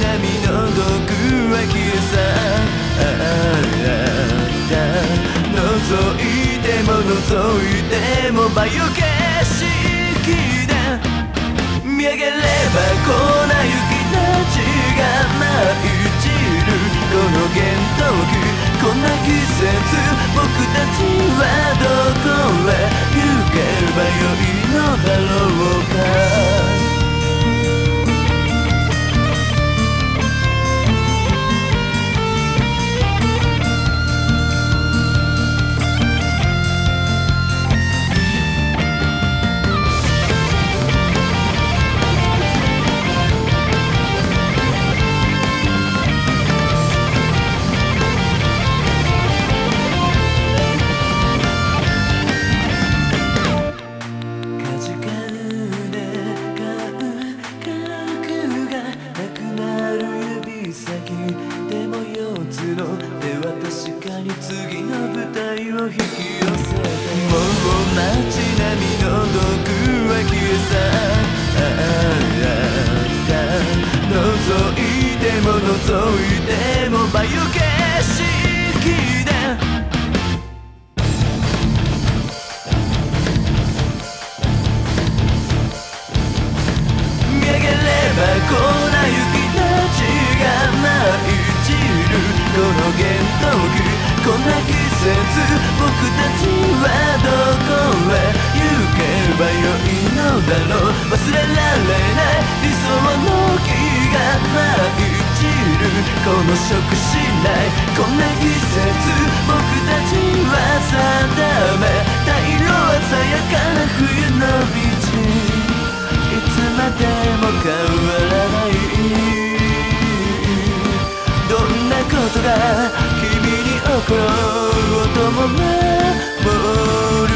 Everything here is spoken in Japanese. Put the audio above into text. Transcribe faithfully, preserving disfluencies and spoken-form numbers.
の毒は消え去った覗いても覗いても魔除け式だ見上げれば粉雪たちが舞い散るこの幻冬期こんな季節僕たちはどこへ行けばよいのだろうか次の舞台を引き寄せてもう街並みの毒は消え去った覗いても覗いても魔除け式だ見上げれば粉雪たちが舞い散るこの幻冬期こんな季節僕たちはどこへ行けばよいのだろう忘れられない理想の木が舞い散るこの色しないこんな季節僕たちは定めた色鮮やかな冬の道いつまでも変わらないどんなことが君に起ころうとも守る